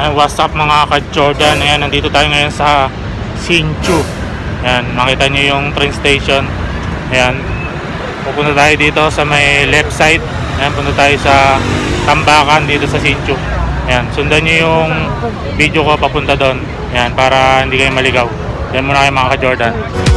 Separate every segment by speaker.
Speaker 1: Ayan, what's up mga ka-Jordan. Ayan, nandito tayo ngayon sa Hsinchu. Ayan, makita nyo yung train station. Ayan, pupunta tayo dito sa may left side. Ayan, punta tayo sa Tambakan dito sa Hsinchu. Ayan, sundan nyo yung video ko papunta doon. Ayan, para hindi kayo maligaw. Ayan muna kayo mga ka-Jordan.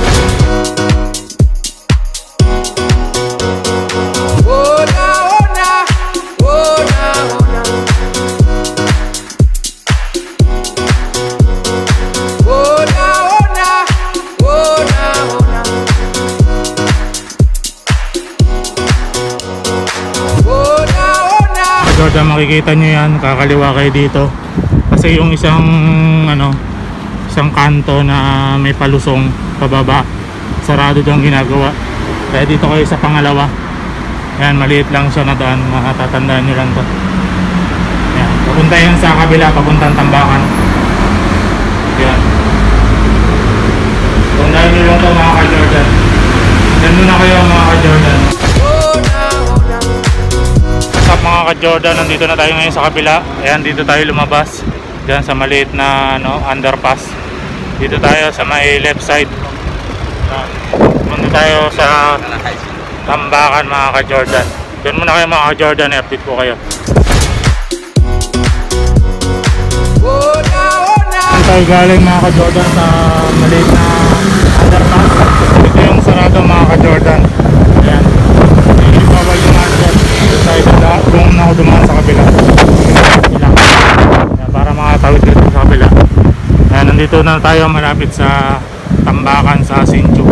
Speaker 1: Jordan, makikita nyo yan, kakaliwa kayo dito kasi yung isang kanto na may palusong pababa, sarado yung ginagawa, kaya dito kayo sa pangalawa. Yan, maliit lang siya na daan, matatandaan nyo lang to. Yan, papunta yan sa kabila, papuntang Tambakan. Yan, tandaan nyo lang to mga ka-Jordan. Yan muna kayo mga ka-Jordan. Mga ka-Jordan, nandito na tayo ngayon sa kabila. Ayan, dito tayo lumabas diyan sa maliit na underpass. Dito tayo sa may left side. Punta tayo sa Tambakan mga ka-Jordan. Diyan muna kayo mga ka-Jordan, i-update ko kayo. Dito tayo galing mga ka-Jordan sa maliit na underpass. Ito yung sarado mga ka-Jordan. Ayan, hindi bawal yung underpass kung ako dumaan sa kabila. Yan, para makatawid dito sa kabila. Yan, nandito na tayo malapit sa Tambakan sa Hsinchu.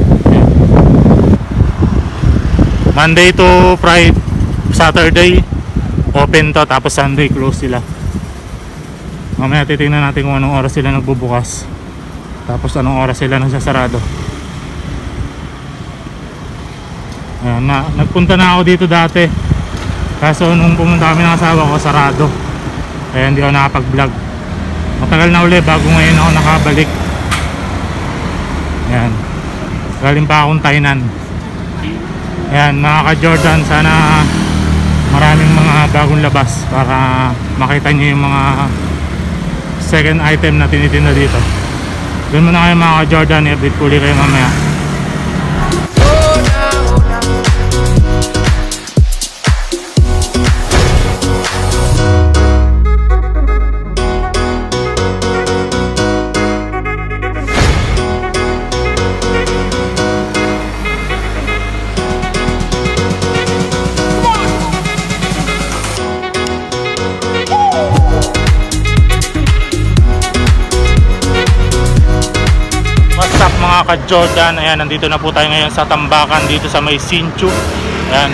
Speaker 1: Monday to Friday, Saturday open to, tapos Sunday close sila. Mamaya titingnan natin kung anong oras sila nagbubukas, tapos anong oras sila nagsasarado. Ayan, nagpunta na ako dito dati, kaso nung pumunta kami ng asawa ko, sarado, kaya hindi ako nakapag-vlog. Matagal na uli bago ngayon ako nakabalik. Ayan, galing pa akong Tainan. Ayan mga ka-Jordan, sana maraming mga bagong labas para makita nyo yung mga second item na tinitinda dito. Doon muna kayo mga ka-Jordan, i-update ko ulit kayo mamaya. Mga ka-Jordan, ayan, nandito na po tayo ngayon sa Tambakan dito sa may Hsinchu. Ayan,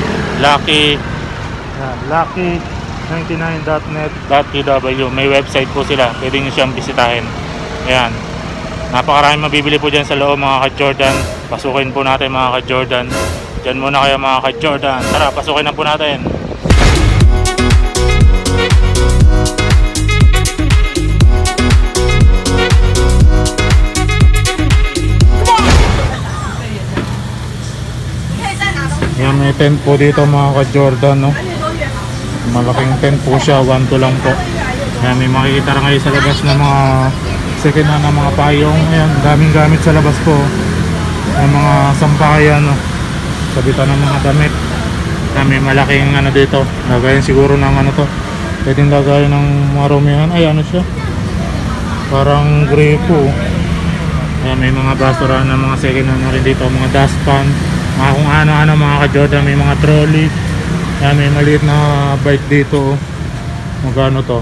Speaker 1: lucky99.net.tw, may website po sila, pwede nyo siyang bisitahin. Ayan, napakarami mabibili po dyan sa loob mga ka-Jordan. Pasukin po natin mga ka-Jordan. Dyan muna kayo mga ka-Jordan, tara pasukin na po natin. Yan, may tent po dito mga ka-Jordan, no? Malaking tent po siya, 1-2 lang po. Yan, may makikita na kayo sa labas ng mga second hand na mga payong. Ayan, daming gamit sa labas po. Yung mga sampayan, no? Sabitan ng mga damit. Yan, may malaking dito, lagayan siguro ng to, pwedeng lagayan ng mga rumihan. Ay, ano siya, parang gripo. Yan, may mga basura ng mga second hand na rin dito, mga dustpan, mga kung ano-ano mga ka-Jordan. May mga trolley. Yan, may maliit na bike dito. Magkano to?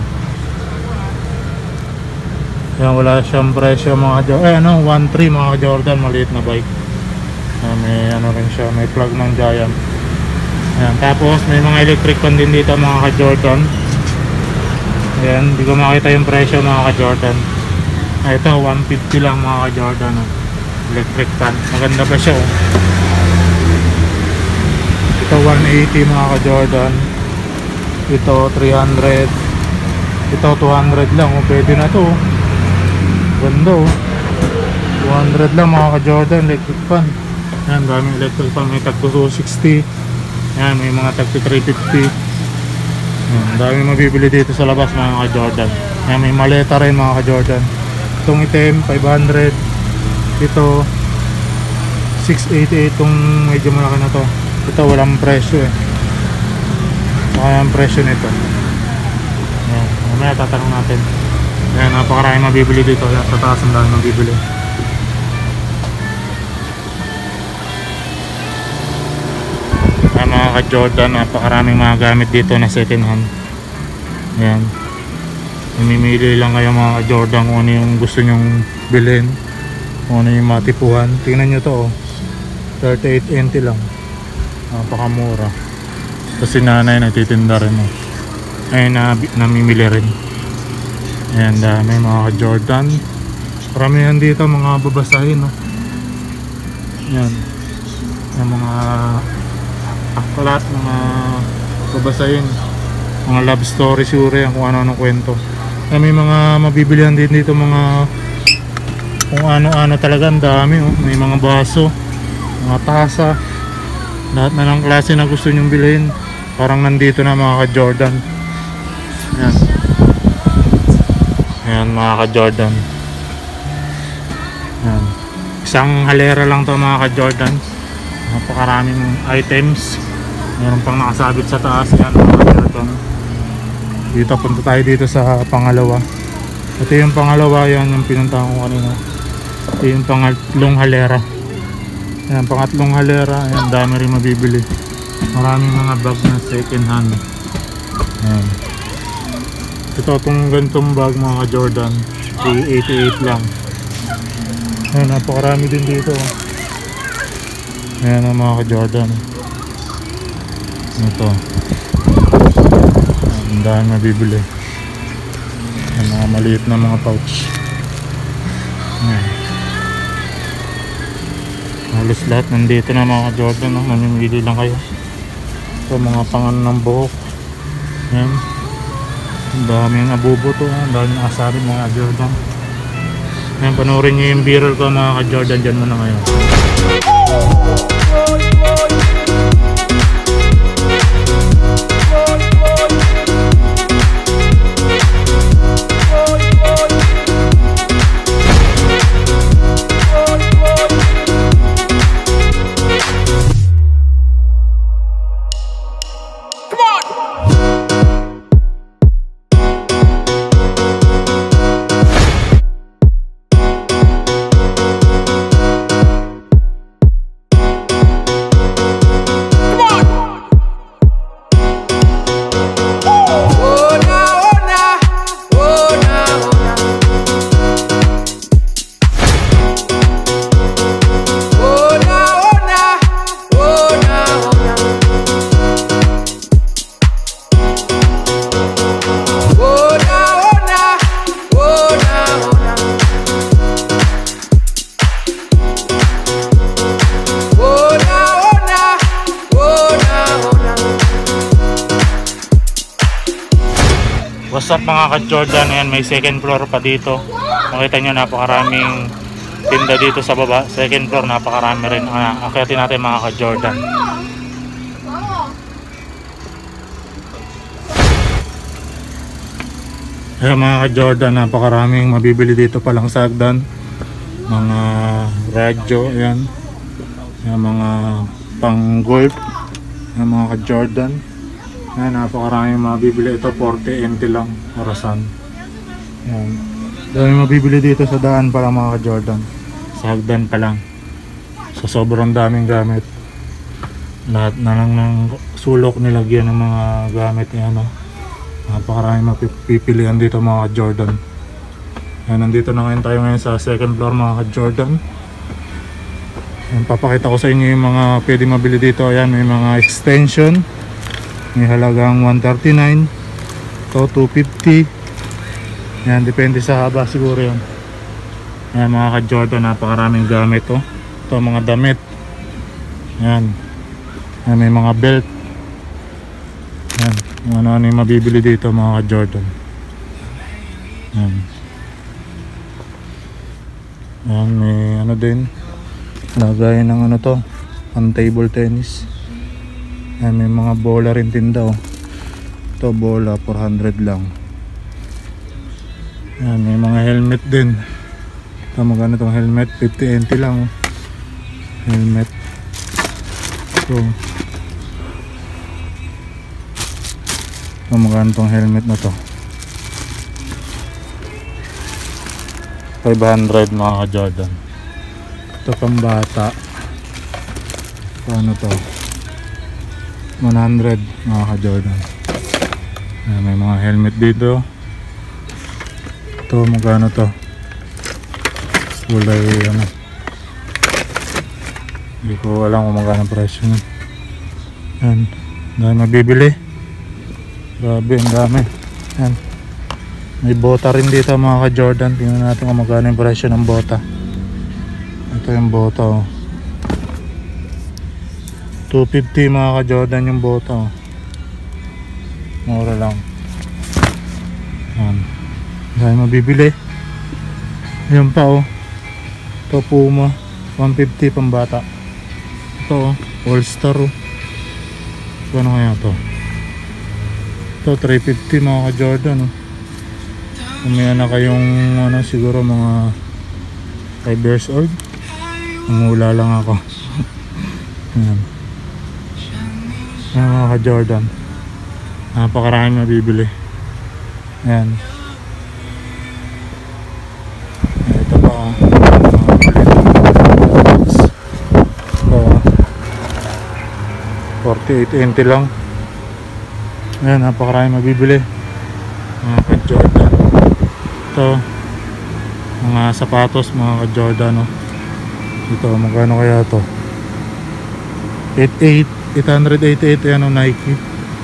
Speaker 1: Yan, wala siyang presyo mga ka-Jordan. 1.3 mga ka-Jordan, maliit na bike. Yan, may rin siya, may plug ng Giant. Yan, tapos may mga electric fan din dito mga ka-Jordan. Yan, hindi ko makita yung presyo mga ka-Jordan. Ito 150 lang mga ka-Jordan, electric fan. Maganda ba siya? Ito 180 mga ka-Jordan. Ito 300. Ito 200 lang. Pwede na to. Ganda 200 lang mga ka-Jordan, electric fan. Yan, daming electric fan. May tag 260. Yan, may mga tag 350. Ang dami mabibili dito sa labas mga ka-Jordan. Ayan, may maleta rin mga ka-Jordan. Itong itim 500. Ito 688. Itong medyo malaki na to. Ito walang presyo eh. Kaya ang presyo nito. Ayan, mamaya tatanong natin. Ayan, napakarami mabibili dito. Ayan, sa taas ang dami mabibili. Mga ka-Jordan, napakaraming mga gamit dito na second hand. Ayan, mamimili lang kayo mga ka-Jordan kung ano yung gusto nyong bilhin, kung ano yung matipuhan. Tingnan nyo to oh, 38.90 lang, napakamura. Kasi nanay nagtitinda rin oh. Ayun, namimili rin. Ayan, dami mga ka-Jordan. Paramihan dito mga babasahin oh. Ayan, yung mga aklat, mga babasahin, mga love story siguro yan, kung ano-ano kwento. May mga mabibilihan din dito, mga kung ano-ano talaga, ang dami oh. May mga baso, mga tasa, lahat na ng klase na gusto nyong bilhin, parang nandito na mga ka-Jordan. Ayan, ayan mga ka-Jordan. Ayan, isang halera lang to mga ka-Jordan. Napakaraming items. Meron pang nakasabit sa taas. Yan mga ka-Jordan. Dito punta tayo dito sa pangalawa. Ito yung pangalawa, yan yung pinuntahan ko kanina. Ito yung pangatlong halera. Yan, pangatlong halera. Ayan, dami rin mabibili. Maraming mga bag na second hand. Ayan. Ito itong gantong bag mga ka-Jordan, 388 lang. Ayan, napakarami din dito. Ayan ang mga ka-Jordan. Ito, ang dami mabibili. Ayan, mga maliit na mga pouch. Ayan, halos lahat nandito na mga ka-Jordan. Mamimili lang kayo. Ito mga pangan ng buhok. Ayan, ang dami yung abubo to. Ang dami yung asabi mga ka-Jordan. Ayan, panoorin nyo yung viral ko mga ka-Jordan. Dyan muna ngayon. What's up mga ka-Jordan, ayan, may second floor pa dito. Makita nyo napakaraming tinda dito sa baba. Second floor napakarami rin. Akyatin natin mga ka-Jordan. Ayan mga ka-Jordan, napakaraming mabibili dito palang sa hagdan. Mga radyo, ayan. Ayan, mga pang golf. Ayan mga ka-Jordan. Ayan, napakaraming mabibili. Ito 40 lang orasan. Ayan, dami mabibili dito sa daan para mga ka-Jordan. Sa hagdan pa lang. So sobrang daming gamit. Lahat na lang ng sulok nilagyan ng mga gamit niya, no? Napakaraming mapipilian dito mga ka-Jordan. Ayan, nandito na ngayon tayo ngayon sa second floor mga ka-Jordan. Ayan, papakita ko sa inyo yung mga pwede mabili dito. Ayan, may mga extension. May halagang 139 to 250. Yan, depende sa haba siguro yan. Yan mga ka-Jordan, napakaraming gamit oh. Ito mga damit. Yan. Yan, may mga belt. Yan, ano-ano yung mabibili dito mga ka-Jordan. Yan. Yan, may ano din, lagay ng ano to, pang table tennis. Ayan, may mga bola rin tinda oh. Ito bola 400 lang. Yan, may mga helmet din. Ito magkano tong helmet, 50 NT lang. Helmet. Ito magkano tong helmet na to, 500 mga ka-Jordan. Ito pang bata, paano to, 100 mga ka-Jordan. May mga helmet dito. Ito magkano to, kulay ano, hindi ko alam kung magkano presyo nun. Yan, dahil mabibili, grabe ang dami. Yan, may bota rin dito mga ka-Jordan. Tingnan natin kung magkano yung presyo ng bota. Ito yung bota, oh. 250 mga ka-Jordan yung bota, oh. Mura lang. Yan, dahil mabibili. Yan pa, oh. Ito Puma 150 pambata. Ito, oh, All Star, oh. Ano kaya to? Ito 350 mga ka-Jordan, oh. Kung may anak kayong ano, siguro mga 5 years old, mangula lang ako. Yan. Yan mga ka-Jordan, napakaraming mabibili. Yan. Ito pa, oh. Ito, 48 NT lang. Ayan, napakaraming mabibili mga ka-Jordan. Ito, mga sapatos mga ka-Jordan, oh. Ito, magkano kaya to? 888. Ayan, oh, Nike.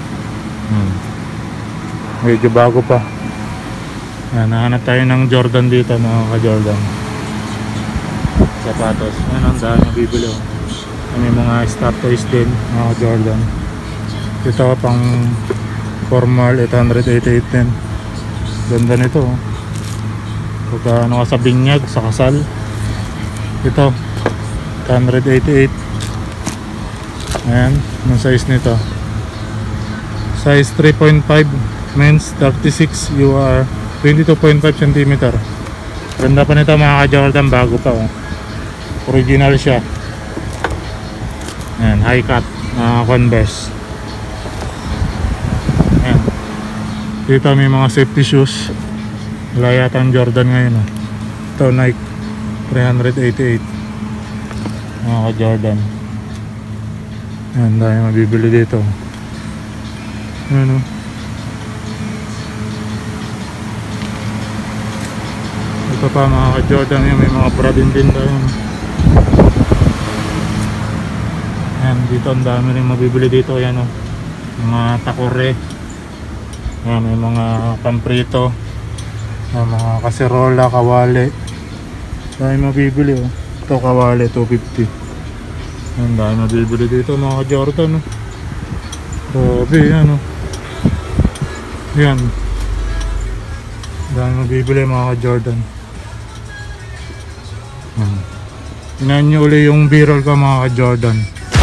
Speaker 1: Medyo bago pa. Ayan, nahanap tayo ng Jordan dito mga ka-Jordan. Sapatos. Ayan, ang dami mabibili, oh. May mga stop toys din mga Jordan. Ito pang formal, 888 din. Ganda nito, oh. Pagka ano ka sa binyag, sa kasal. Ito 888. Ayan, anong size nito? Size 3.5 men's, 36. You are 22.5 cm. Ganda pa nito mga ka-Jordan, bago pa, oh. Original siya. Ayan, high cut, Converse. Ayan. Dito may mga safety shoes. Wala yata ang Jordan ngayon, oh. Ito Nike 388 mga ka-Jordan. Ayan, dahil mabibili dito. Ayan, oh. Ito pa mga ka-Jordan, may mga bra din tayo. Ayan, dito ang dami rin mabibili dito. Ayan, oh. Mga takore. Ayan, may mga pamprito. Mga kaserola, kawali. Dahil mabibili, oh. Ito kawali, 250. Ayan, dahil mabibili dito mga ka-Jordan, oh. Grabe, yan, oh. Ayan, dahil mabibili mga ka-Jordan. Inahin nyo ulit yung viral ka mga ka-Jordan.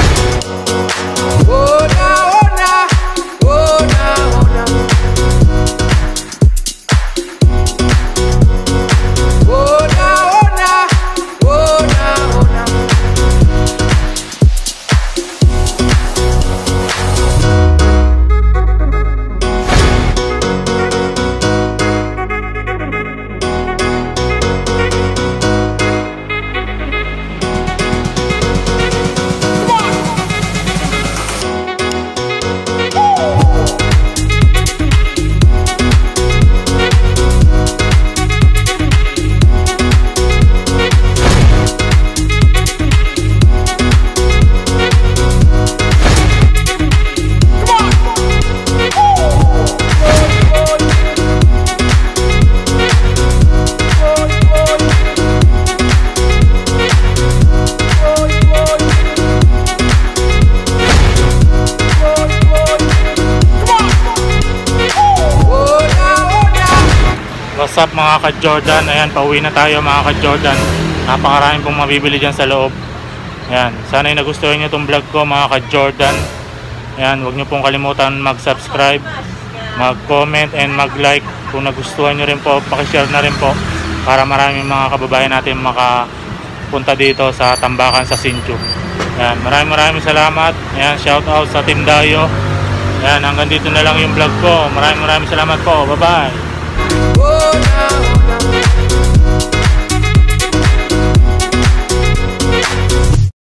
Speaker 1: What's up mga ka-Jordan? Ayan, pauwi na tayo mga ka-Jordan. Napakaraming pong mabibili dyan sa loob. Ayan, sana ay nagustuhan nyo itong vlog ko mga ka-Jordan. Ayan, huwag nyo pong kalimutan mag-subscribe mag-comment and mag-like. Kung nagustuhan nyo rin po, pakishare na rin po para maraming mga kababayan natin makapunta dito sa Tambakan sa Sinchu. Yan, maraming salamat. Yan, shout out sa Team Dayo. Yan, hanggang dito na lang yung vlog ko. Maraming salamat po. Bye bye.